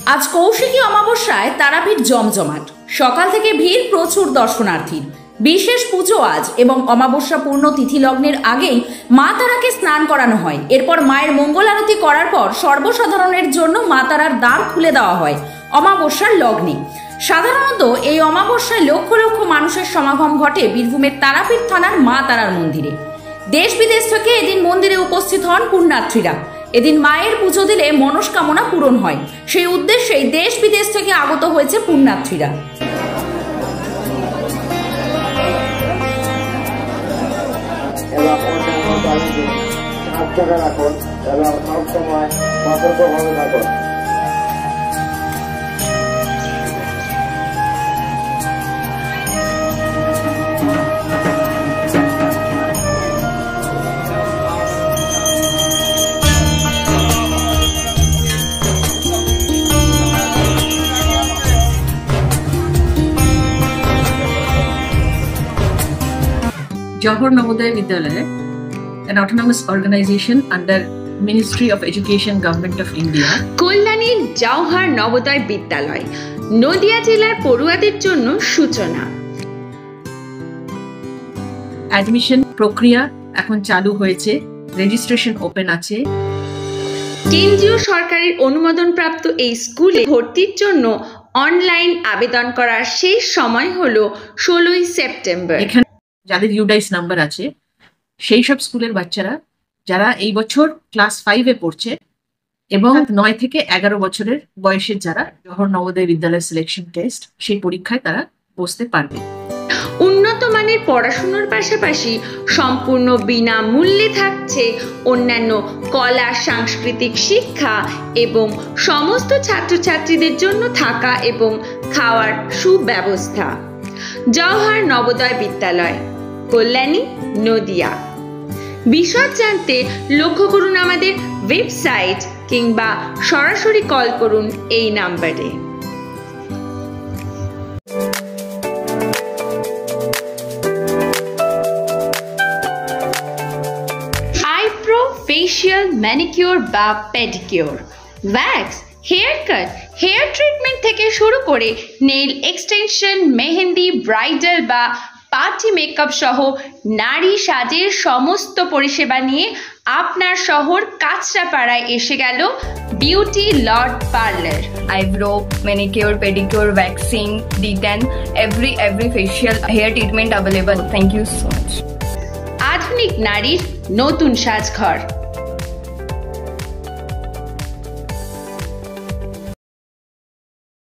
আজ কৌশিকী অমাবস্যায় তারাপীঠ জমজমাট। সকাল থেকে ভিড় প্রচুর দর্শনার্থীর। বিশেষ পুজো আজ এবং অমাবস্যা পূর্ণ তিথি লগ্নের আগেই মা তারাকে স্নান করানো হয়। এরপর মায়ের মঙ্গল আরতি করার পর সর্বসাধারণের জন্য মা তারার দ্বার খুলে দেওয়া হয় অমাবস্যার লগ্নে। সাধারণত এই অমাবস্যায় লক্ষ লক্ষ মানুষের সমাগম ঘটে বীরভূমের তারাপীঠ থানার মা তারার মন্দিরে। দেশ বিদেশ থেকে এদিন মন্দিরে উপস্থিত হন পুণ্যার্থীরা। এদিন মায়ের পুজো দিলে মনস্কামনা পূরণ হয়, সেই উদ্দেশ্যেই দেশ বিদেশ থেকে আগত হয়েছে পুণ্যার্থীরা। Johor Navodaya Vidyalaya, an autonomous organization under Ministry of Education, Government of India. কল্যাণীর Jawahar Navodaya বিদ্যালয় নদিয়া জেলার পড়ুয়াদের জন্য সূচনা। অ্যাডমিশন প্রক্রিয়া এখন চালু হয়েছে, রেজিস্ট্রেশন ওপেন আছে। কেন্দ্রীয় সরকারের অনুমোদনপ্রাপ্ত এই স্কুলে ভর্তির জন্য অনলাইন আবেদন করার শেষ সময় হলো 16ই সেপ্টেম্বর। এখানে যাদের ইউডাইস নাম্বার আছে সেই সব স্কুলের বাচ্চারা যারা এই বছর ক্লাস 5-এ পড়ছে এবং 9 থেকে 11 বছরের বয়সের যারা জওহর নবোদয় বিদ্যালয় সিলেকশন টেস্ট সেই পরীক্ষায় তারা বসতে পারবে। উন্নত মানের পড়াশোনার পাশাপাশি সম্পূর্ণ বিনামূল্যে থাকছে অন্যান্য কলা সাংস্কৃতিক শিক্ষা এবং সমস্ত ছাত্রছাত্রীদের জন্য থাকা এবং খাওয়ার সুব্যবস্থা। জওহর নবোদয় বিদ্যালয়, কল্যাণী, নদিয়া। বিশদ জানতে লক্ষ্য করুন আমাদের ওয়েবসাইট কিংবা সরাসরি কল করুন এই নাম্বারে। আইব্রো, ফেশিয়াল, ম্যানিকিউর বা pedicure, wax, hair cut, hair treatment থেকে শুরু করে নেইল এক্সটেনশন, মেহেন্দি, ব্রাইডাল বা পার্টি মেকআপ সহ নারী সাজের সমস্ত পরিষেবা নিয়ে আপনার শহর কাঁচরাপাড়ায় এসে গেল beauty lord parlour. Eyebrow, manicure, pedicure, waxing, D10, every facial hair treatment available. Thank you so much. আধুনিক নারীর নতুন সাজঘর।